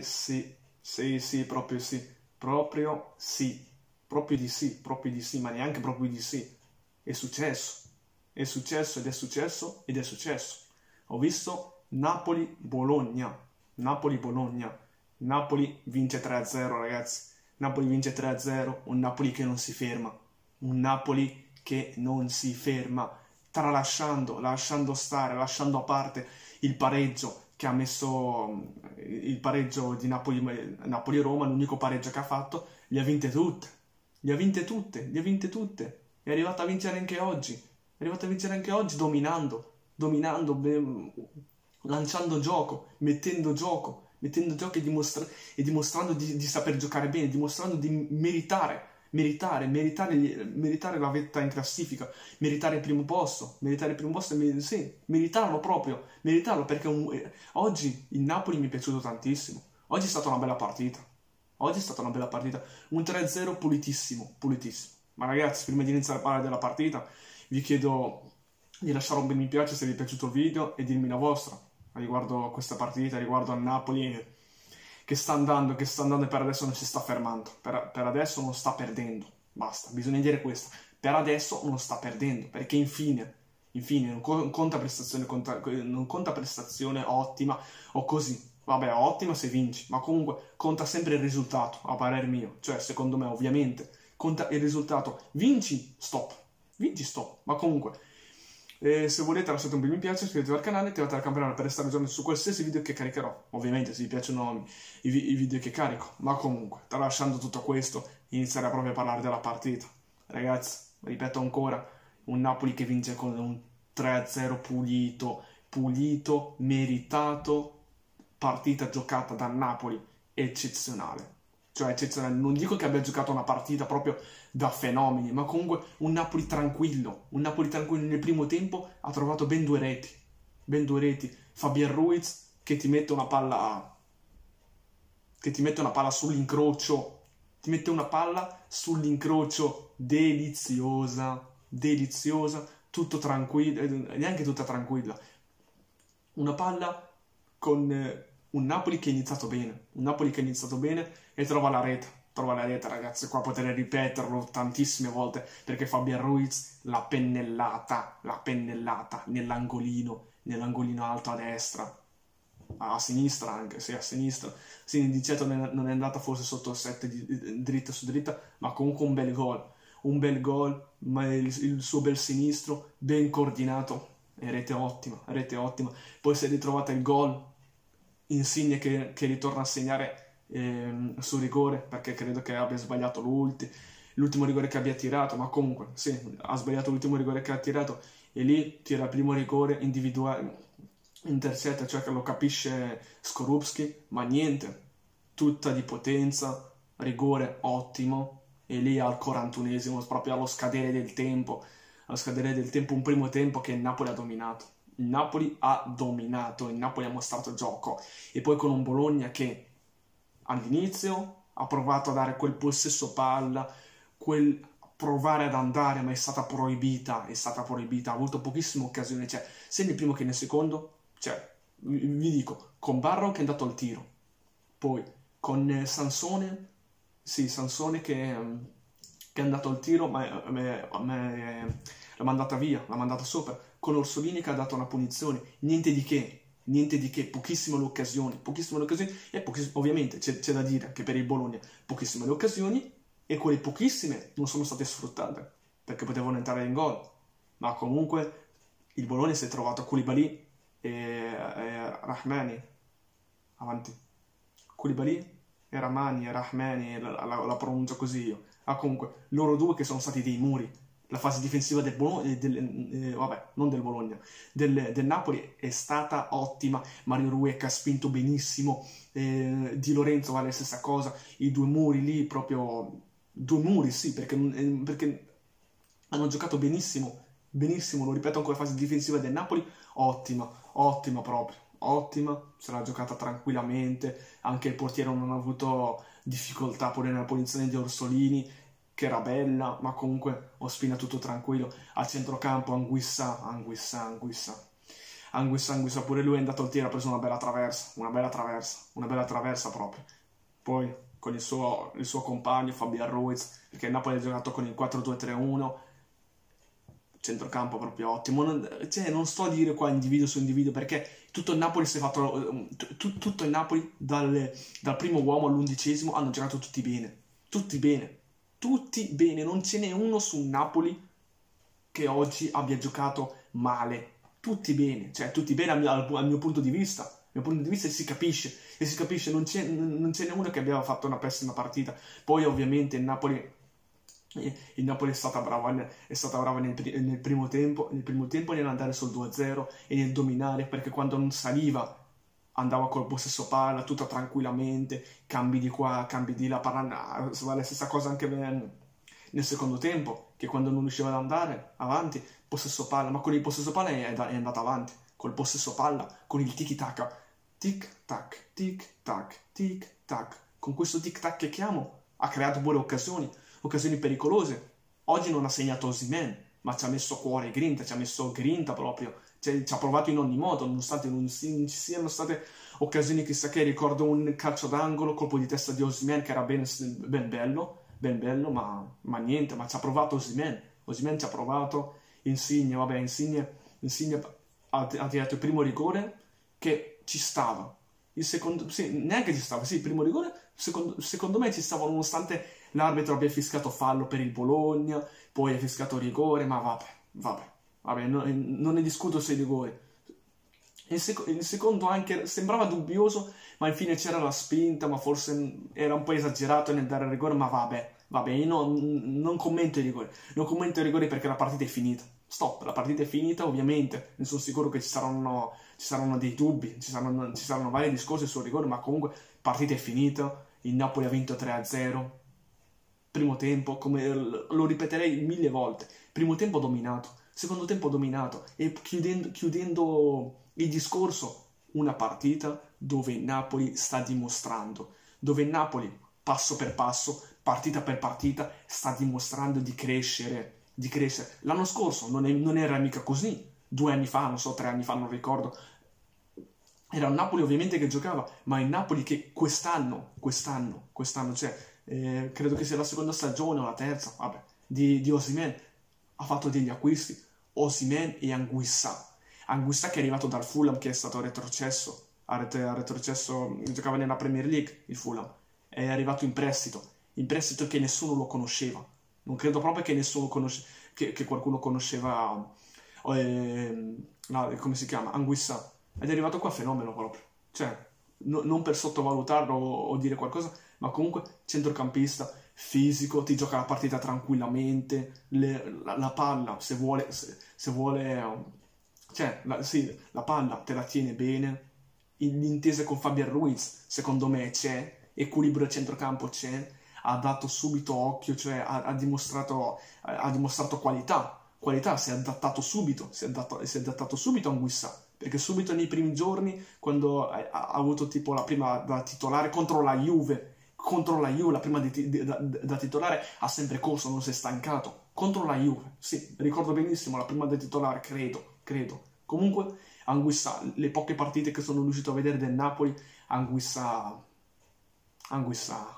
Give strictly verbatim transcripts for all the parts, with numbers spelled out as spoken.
sì, sì, sì, proprio sì, proprio sì, proprio di sì, proprio di sì, ma neanche proprio di sì. È successo, è successo ed è successo ed è successo. Ho visto Napoli-Bologna, Napoli-Bologna, Napoli vince tre a zero, ragazzi. Napoli vince tre a zero, un Napoli che non si ferma, un Napoli che non si ferma, tralasciando, lasciando stare, lasciando a parte il pareggio che ha messo, il pareggio di Napoli, Napoli-Roma, l'unico pareggio che ha fatto, le ha vinte tutte, le ha vinte tutte, le ha vinte tutte, è arrivata a vincere anche oggi, è arrivata a vincere anche oggi dominando, dominando, beh, lanciando gioco, mettendo gioco, mettendo gioco e, dimostra- e dimostrando di, di saper giocare bene, dimostrando di meritare, meritare, meritare, meritare la vetta in classifica, meritare il primo posto, meritare il primo posto, mer- sì, meritarlo proprio, meritarlo perché un, eh, oggi il Napoli mi è piaciuto tantissimo, oggi è stata una bella partita, oggi è stata una bella partita, un tre a zero pulitissimo, pulitissimo. Ma ragazzi, prima di iniziare a parlare della partita, vi chiedo di lasciare un bel mi piace se vi è piaciuto il video e dirmi la vostra riguardo a questa partita, riguardo a Napoli che sta andando, che sta andando e per adesso non si sta fermando, per, per adesso non sta perdendo, basta, bisogna dire questo, per adesso non sta perdendo, perché infine, infine non conta prestazione, conta, non conta prestazione ottima o così, vabbè ottima se vinci, ma comunque conta sempre il risultato, a parer mio, cioè secondo me ovviamente conta il risultato, vinci, stop, vinci, stop, ma comunque e se volete lasciate un bel mi piace, iscrivetevi al canale, attivate la campanella per restare aggiornati su qualsiasi video che caricherò. Ovviamente se vi piacciono i, vi i video che carico, ma comunque, tralasciando tutto questo, inizierei proprio a parlare della partita. Ragazzi, ripeto ancora, un Napoli che vince con un tre a zero pulito, pulito, meritato, partita giocata da Napoli, eccezionale. Cioè eccezionale, non dico che abbia giocato una partita proprio da fenomeni, ma comunque un Napoli tranquillo, un Napoli tranquillo nel primo tempo ha trovato ben due reti, ben due reti, Fabian Ruiz che ti mette una palla, che ti mette una palla sull'incrocio, ti mette una palla sull'incrocio deliziosa, deliziosa, tutto tranquillo, neanche tutta tranquilla, una palla con un Napoli che è iniziato bene, un Napoli che è iniziato bene e trova la rete, trova la rete ragazzi, qua potrei ripeterlo tantissime volte perché Fabian Ruiz l'ha pennellata, l'ha pennellata nell'angolino, nell'angolino alto a destra, a sinistra anche, sì a sinistra, sì di certo non è andata forse sotto il sette di, dritta su dritta, ma comunque un bel gol, un bel gol, ma il, il suo bel sinistro ben coordinato e rete ottima, rete ottima, poi si è ritrovata il gol, Insigne che, che ritorna a segnare ehm, su rigore perché credo che abbia sbagliato l'ultimo rigore che abbia tirato, ma comunque sì, ha sbagliato l'ultimo rigore che ha tirato e lì tira il primo rigore individuale, intercetta, cioè che lo capisce Skorupski, ma niente, tutta di potenza, rigore ottimo e lì al quarantunesimo, proprio allo scadere del tempo, allo scadere del tempo, un primo tempo che il Napoli ha dominato. Il Napoli ha dominato, il Napoli ha mostrato gioco e poi con un Bologna che all'inizio ha provato a dare quel possesso palla, quel provare ad andare, ma è stata proibita, è stata proibita, ha avuto pochissime occasioni, cioè sia nel primo che nel secondo, cioè vi dico, con Barro che è andato al tiro, poi con Sansone, sì, Sansone che, che è andato al tiro, ma, ma, ma l'ha mandata via, l'ha mandata sopra, con Orsolini che ha dato una punizione, niente di che, niente di che, pochissime le occasioni, pochissime le occasioni, e pochiss- ovviamente c'è, c'è da dire che per il Bologna pochissime le occasioni, e quelle pochissime non sono state sfruttate, perché potevano entrare in gol, ma comunque il Bologna si è trovato Koulibaly e, e Rahmani, avanti, Koulibaly e Rahmani, e Rahmani, la, la, la pronuncio così io, ah comunque, loro due che sono stati dei muri. La fase difensiva del Bologna, del, eh, vabbè, non del Bologna, del, del Napoli è stata ottima. Mario Rui che ha spinto benissimo, eh, Di Lorenzo vale la stessa cosa, i due muri lì, proprio due muri, sì, perché, perché hanno giocato benissimo, benissimo, lo ripeto ancora, la fase difensiva del Napoli, ottima, ottima proprio, ottima, se l'ha giocata tranquillamente, anche il portiere non ha avuto difficoltà pure nella punizione di Orsolini, che era bella, ma comunque Ospina tutto tranquillo, al centrocampo Anguissa, Anguissa, Anguissa, Anguissa, Anguissa pure lui è andato al tiro, ha preso una bella traversa, una bella traversa, una bella traversa proprio. Poi con il suo, il suo compagno Fabian Ruiz, perché il Napoli ha giocato con il quattro due tre uno, centrocampo proprio ottimo. Non, cioè, non sto a dire qua individuo su individuo, perché tutto il Napoli si è fatto, t- tutto il Napoli dal, dal primo uomo all'undicesimo hanno giocato tutti bene, tutti bene, tutti bene, non ce n'è uno su Napoli che oggi abbia giocato male, tutti bene, cioè tutti bene al mio, al mio punto di vista, dal mio punto di vista si capisce, e si capisce, non, c'è, non ce n'è uno che abbia fatto una pessima partita. Poi ovviamente il Napoli, il Napoli è stata brava, è stata brava nel, nel primo tempo, nel primo tempo nell'andare sul due a zero e nel dominare, perché quando non saliva andava col possesso palla, tutta tranquillamente, cambi di qua, cambi di là, parlando, la stessa cosa anche nel secondo tempo, che quando non riusciva ad andare avanti, possesso palla, ma con il possesso palla è, è andata avanti, col possesso palla, con il tiki-taka, tic-tac, tic-tac, tic-tac, con questo tic-tac che chiamo, ha creato pure occasioni, occasioni pericolose. Oggi non ha segnato Osimhen, ma ci ha messo cuore e grinta, ci ha messo grinta proprio, cioè, ci ha provato in ogni modo, nonostante non ci siano state occasioni chissà che. Ricordo un calcio d'angolo, colpo di testa di Osimhen che era ben, ben bello, ben bello, ma, ma niente, ma ci ha provato Osimhen, Osimhen ci ha provato. Insigne, vabbè, Insigne, Insigne ha, ha tirato il primo rigore che ci stava, il secondo, sì, neanche ci stava, sì, il primo rigore, secondo, secondo me ci stava, nonostante l'arbitro abbia fiscato fallo per il Bologna, poi ha fiscato rigore, ma vabbè, vabbè, vabbè, no, non ne discuto se rigore. Il, sec- il secondo anche sembrava dubbioso, ma infine c'era la spinta, ma forse era un po' esagerato nel dare il rigore, ma vabbè, vabbè, io no, non commento i rigori, non commento i rigori perché la partita è finita. Stop, la partita è finita, ovviamente, ne sono sicuro che ci saranno, ci saranno dei dubbi, ci saranno, ci saranno vari discorsi sul rigore, ma comunque la partita è finita, il Napoli ha vinto tre a zero, primo tempo, come lo ripeterei mille volte, primo tempo dominato, secondo tempo dominato, e chiudendo, chiudendo il discorso, una partita dove il Napoli sta dimostrando, dove il Napoli, passo per passo, partita per partita, sta dimostrando di crescere, di crescere. L'anno scorso non, è, non era mica così, due anni fa, non so, tre anni fa, non ricordo, era il Napoli ovviamente che giocava, ma il Napoli che quest'anno, quest'anno, quest'anno, cioè, eh, credo che sia la seconda stagione o la terza, vabbè, di, di Osimhen, ha fatto degli acquisti, Osimhen e Anguissa. Anguissa che è arrivato dal Fulham, che è stato retrocesso, ha, ret- ha retrocesso, giocava nella Premier League, il Fulham, è arrivato in prestito, in prestito che nessuno lo conosceva, non credo proprio che nessuno conosce, che, che qualcuno conosceva, eh, no, come si chiama, Anguissa, ed è arrivato qua fenomeno proprio, cioè, no, non per sottovalutarlo o, o dire qualcosa, ma comunque centrocampista, fisico, ti gioca la partita tranquillamente, le, la, la palla, se vuole, se, se vuole, cioè, la, sì, la palla te la tiene bene, l'intesa con Fabian Ruiz, secondo me c'è, equilibrio a centrocampo c'è, ha dato subito occhio, cioè ha, ha, dimostrato, ha dimostrato qualità, qualità, si è adattato subito, si è adattato, si è adattato subito a Anguissa, perché subito nei primi giorni, quando ha, ha avuto tipo la prima da titolare contro la Juve, contro la Juve, la prima di, di, da, da titolare, ha sempre corso, non si è stancato, contro la Juve, sì, ricordo benissimo, la prima da titolare, credo, credo. Comunque, Anguissa, le poche partite che sono riuscito a vedere del Napoli, Anguissa, Anguissa,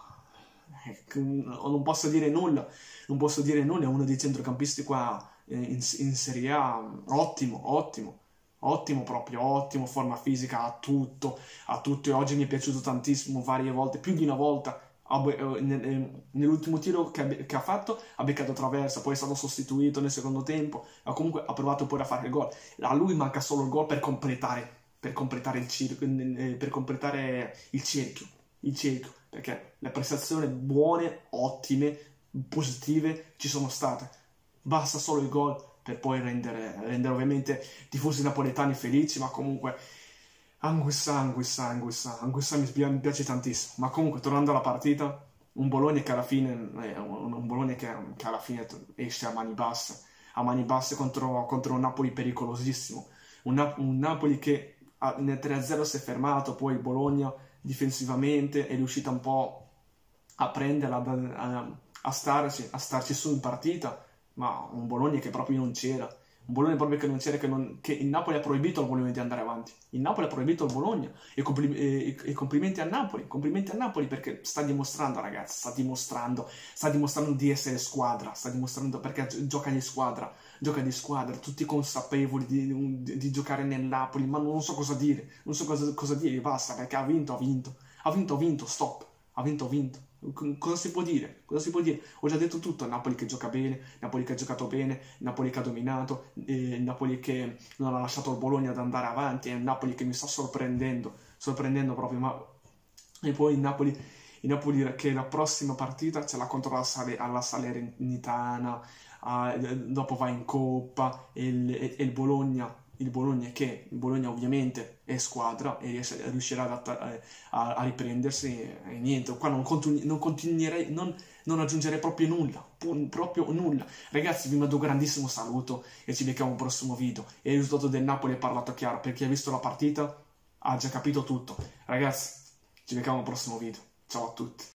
non posso dire nulla, non posso dire nulla, è uno dei centrocampisti qua in, in Serie A, ottimo, ottimo, ottimo proprio, ottimo, forma fisica, ha tutto, ha tutto, e oggi mi è piaciuto tantissimo, varie volte, più di una volta, nell'ultimo tiro che ha fatto ha beccato traversa, poi è stato sostituito nel secondo tempo, ma comunque ha provato pure a fare il gol. A lui manca solo il gol per completare, per completare il circo, per completare il cerchio, il cerchio, perché le prestazioni buone, ottime, positive ci sono state, basta solo il gol per poi rendere, rendere ovviamente i tifosi napoletani felici, ma comunque Anguissa, Anguissa, Anguissa, Anguissa mi, mi piace tantissimo. Ma comunque, tornando alla partita, un Bologna che alla fine, eh, un, un Bologna che, che alla fine esce a mani basse, a mani basse contro, contro un Napoli pericolosissimo, un, un Napoli che a, nel tre a zero si è fermato, poi il Bologna difensivamente è riuscita un po' a prenderla, a, a, starci, a starci su in partita, ma un Bologna che proprio non c'era, un Bologna proprio che non c'era, che, non, che il Napoli ha proibito al Bologna di andare avanti. Il Napoli ha proibito al Bologna e, compli- e, e complimenti a Napoli, complimenti a Napoli perché sta dimostrando, ragazzi, sta dimostrando, sta dimostrando di essere squadra, sta dimostrando perché gi- gioca di squadra, gioca di squadra, tutti consapevoli di, di, di giocare nel Napoli, ma non so cosa dire, non so cosa, cosa dire, basta, perché ha vinto, ha vinto, ha vinto, ha vinto, stop, ha vinto, ha vinto. Cosa si può dire? Cosa si può dire? Ho già detto tutto, Napoli che gioca bene, Napoli che ha giocato bene, Napoli che ha dominato, eh, Napoli che non ha lasciato il Bologna ad andare avanti, è Napoli che mi sta sorprendendo, sorprendendo proprio, ma... E poi il Napoli, il Napoli che la prossima partita ce l'ha contro la, Sale, alla Salernitana, ah, dopo va in Coppa, e il, e, e il Bologna... Il Bologna che, il Bologna ovviamente è squadra e riesce, riuscirà ad atta- a, a riprendersi e, e niente, qua non, continu- non continuerei, non, non aggiungerei proprio nulla, pu- proprio nulla. Ragazzi, vi mando un grandissimo saluto e ci becchiamo al prossimo video. E il risultato del Napoli è parlato chiaro, per chi ha visto la partita ha già capito tutto. Ragazzi, ci becchiamo al prossimo video. Ciao a tutti.